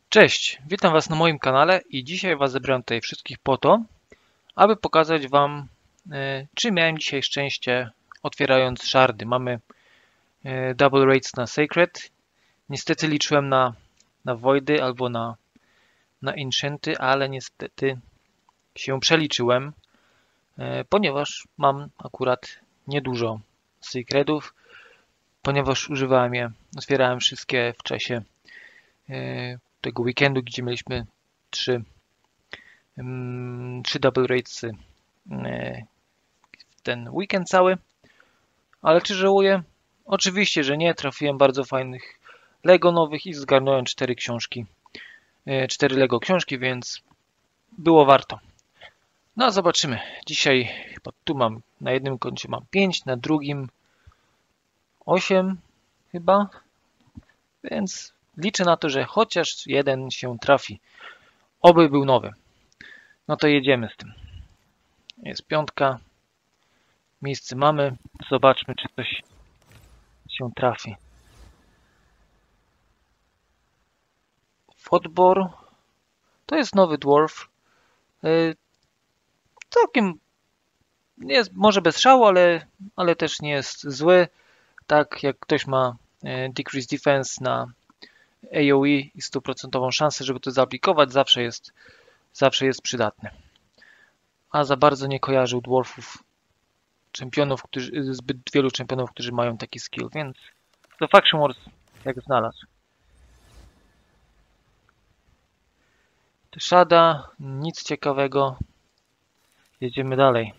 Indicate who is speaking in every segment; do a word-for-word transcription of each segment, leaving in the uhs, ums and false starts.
Speaker 1: Cześć, witam Was na moim kanale i dzisiaj Was zebrałem tutaj wszystkich po to, aby pokazać Wam, e, czy miałem dzisiaj szczęście otwierając szardy. Mamy e, double rates na Sacred. Niestety liczyłem na, na Voidy albo na, na Enchanty, ale niestety się przeliczyłem, e, ponieważ mam akurat niedużo Sacredów, ponieważ używałem je, otwierałem wszystkie w czasie e, tego weekendu, gdzie mieliśmy trzy, trzy double ratesy w ten weekend cały. Ale czy żałuję? Oczywiście, że nie. Trafiłem bardzo fajnych Lego nowych i zgarnąłem cztery książki. cztery Lego książki, więc było warto. No zobaczymy. Dzisiaj chyba tu mam, na jednym koncie mam pięć, na drugim osiem chyba. Więc liczę na to, że chociaż jeden się trafi. Oby był nowy. No to jedziemy z tym. Jest piątka. Miejsce mamy. Zobaczmy, czy coś się trafi. Fotbor. To jest nowy dwarf. Całkiem nie jest może bez szału, ale, ale też nie jest zły. Tak jak ktoś ma Decrease Defense na A O E i sto procent szansę, żeby to zaaplikować, zawsze jest, zawsze jest przydatny. A za bardzo nie kojarzył dwarfów, czempionów, którzy, zbyt wielu czempionów, którzy mają taki skill, więc to Faction Wars jak znalazł. Shada, nic ciekawego. Jedziemy dalej.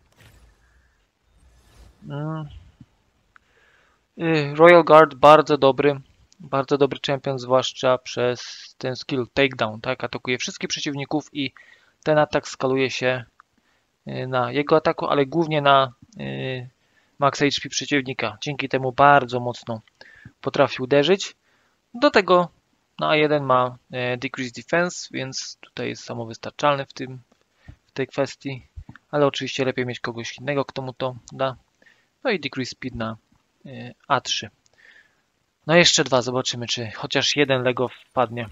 Speaker 1: Royal Guard bardzo dobry. Bardzo dobry czempion, zwłaszcza przez ten skill takedown, tak? Atakuje wszystkich przeciwników i ten atak skaluje się na jego ataku, ale głównie na max H P przeciwnika. Dzięki temu bardzo mocno potrafi uderzyć. Do tego na A jeden ma Decrease Defense, więc tutaj jest samowystarczalny w, tym, w tej kwestii, ale oczywiście lepiej mieć kogoś innego, kto mu to da. No i Decrease Speed na A trzy. No jeszcze dwa, zobaczymy, czy chociaż jeden Lego wpadnie.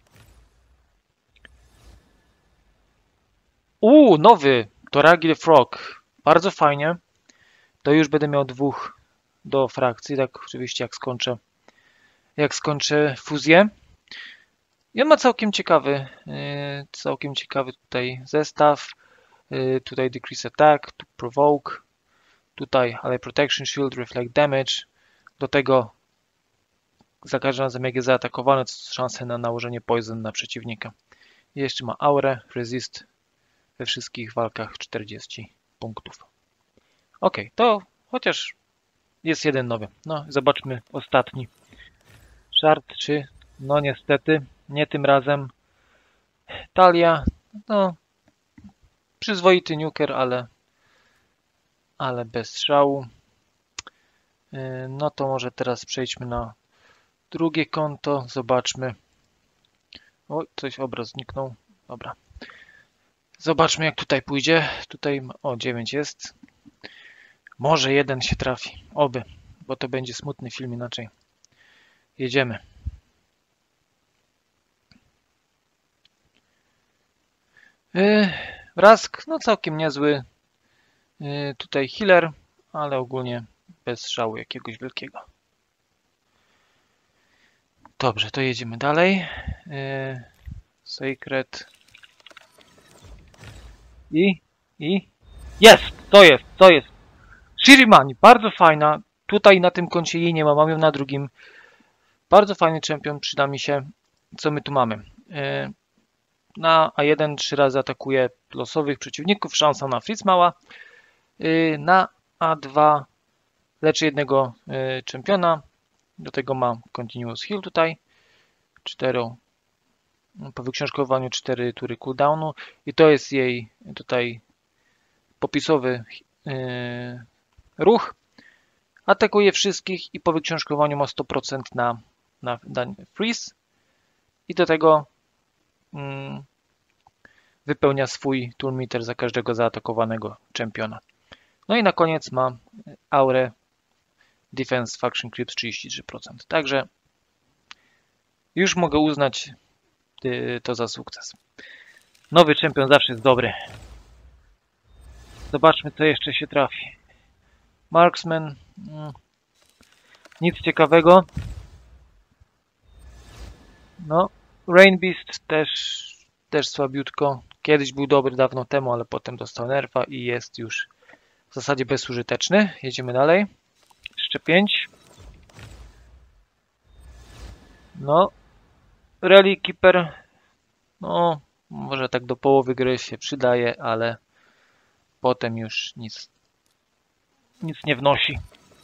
Speaker 1: Uuu, nowy! To Ragil Frog. Bardzo fajnie. To już będę miał dwóch do frakcji, tak oczywiście jak skończę, jak skończę fuzję. I on ma całkiem ciekawy, całkiem ciekawy tutaj zestaw. Tutaj Decrease Attack, tu Provoke. Tutaj ale Protection Shield, Reflect Damage. Do tego za każdym razem jak jest zaatakowany, to szansę na nałożenie Poison na przeciwnika. I jeszcze ma Aurę, Resist we wszystkich walkach czterdzieści punktów. Ok, to chociaż jest jeden nowy. No, zobaczmy ostatni. Shard trzy. No niestety, nie tym razem. Talia, no przyzwoity nuker, ale, ale bez szału. No to może teraz przejdźmy na drugie konto. Zobaczmy. O, coś obraz zniknął. Dobra. Zobaczmy jak tutaj pójdzie. Tutaj, o, dziewięć jest. Może jeden się trafi. Oby, bo to będzie smutny film inaczej. Jedziemy. Yy, Rask, no całkiem niezły. Yy, tutaj healer, ale ogólnie bez szału jakiegoś wielkiego. Dobrze, to jedziemy dalej. Yy, Sacred. I, i, jest, to jest, to jest. Shirimani, bardzo fajna. Tutaj na tym koncie jej nie ma, mam ją na drugim. Bardzo fajny czempion, przyda mi się. Co my tu mamy? Yy, na A jeden trzy razy atakuje losowych przeciwników, szansa na freeze mała. Yy, na A dwa leczy jednego yy, czempiona. Do tego ma Continuous Heal tutaj. cztery, po wyksiążkowaniu cztery tury cooldownu. I to jest jej tutaj popisowy yy, ruch. Atakuje wszystkich i po wyksiążkowaniu ma sto procent na, na danie freeze. I do tego yy, wypełnia swój turn meter za każdego zaatakowanego czempiona. No i na koniec ma aurę Defense Faction Creeps trzydzieści trzy procent. Także już mogę uznać y, to za sukces. Nowy czempion zawsze jest dobry. Zobaczmy, co jeszcze się trafi. Marksman. Mm, nic ciekawego. No, Rain Beast też, też słabiutko. Kiedyś był dobry dawno temu, ale potem dostał nerfa i jest już w zasadzie bezużyteczny. Jedziemy dalej. Jeszcze pięć. No, Relic Keeper. No, może tak do połowy gry się przydaje, ale potem już nic, nic nie wnosi.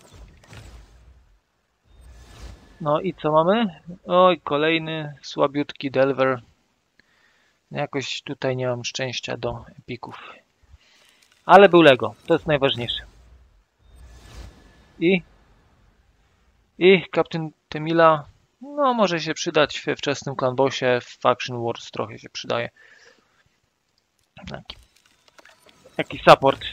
Speaker 1: No i co mamy? Oj, kolejny słabiutki Delver. Jakoś tutaj nie mam szczęścia do epików. Ale był Lego, to jest najważniejsze. I I Captain Temila, no może się przydać we wczesnym clan bossie, w Faction Wars trochę się przydaje. Taki, taki support.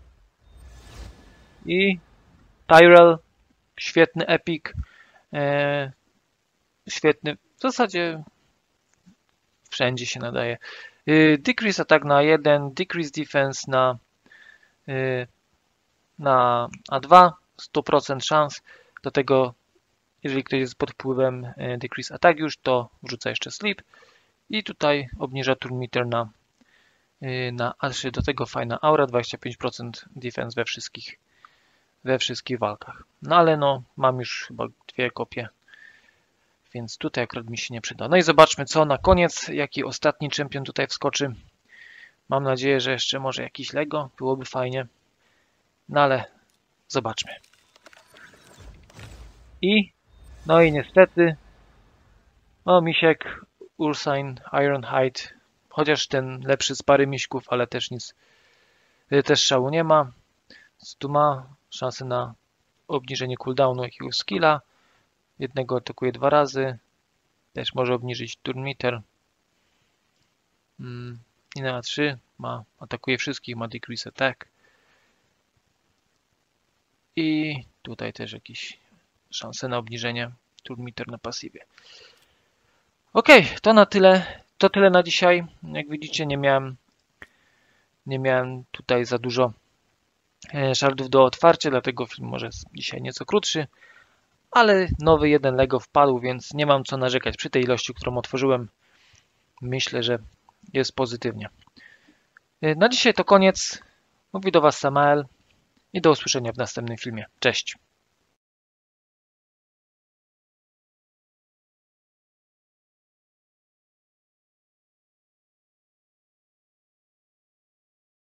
Speaker 1: I Tyrell, świetny epic. E, świetny, w zasadzie wszędzie się nadaje. E, decrease attack na jeden, decrease defense na, e, na A dwa, sto procent szans. Do tego, jeżeli ktoś jest pod wpływem e, decrease attack już, to wrzuca jeszcze sleep. I tutaj obniża turn meter na, e, na A trzy. Do tego fajna aura, dwadzieścia pięć procent defense we wszystkich we wszystkich walkach. No ale no, mam już chyba dwie kopie, więc tutaj akurat mi się nie przyda. No i zobaczmy, co na koniec, jaki ostatni czempion tutaj wskoczy. Mam nadzieję, że jeszcze może jakiś Lego, byłoby fajnie. No ale zobaczmy. I, no i niestety, no misiek, Ursine, Ironhide, chociaż ten lepszy z pary miśków, ale też nic, też szału nie ma. Tu ma szansę na obniżenie cooldownu jakiegoś skilla. Jednego atakuje dwa razy. Też może obniżyć turn meter. I na A trzy ma, atakuje wszystkich, ma decrease attack. I tutaj też jakieś szanse na obniżenie turn meter na pasywie. Ok, to na tyle. To tyle na dzisiaj. Jak widzicie, nie miałem, nie miałem tutaj za dużo shardów do otwarcia, dlatego film może jest dzisiaj nieco krótszy, ale nowy jeden Lego wpadł, więc nie mam co narzekać. Przy tej ilości, którą otworzyłem, myślę, że jest pozytywnie. Na dzisiaj to koniec. Mówi do Was Samael i do usłyszenia w następnym filmie. Cześć!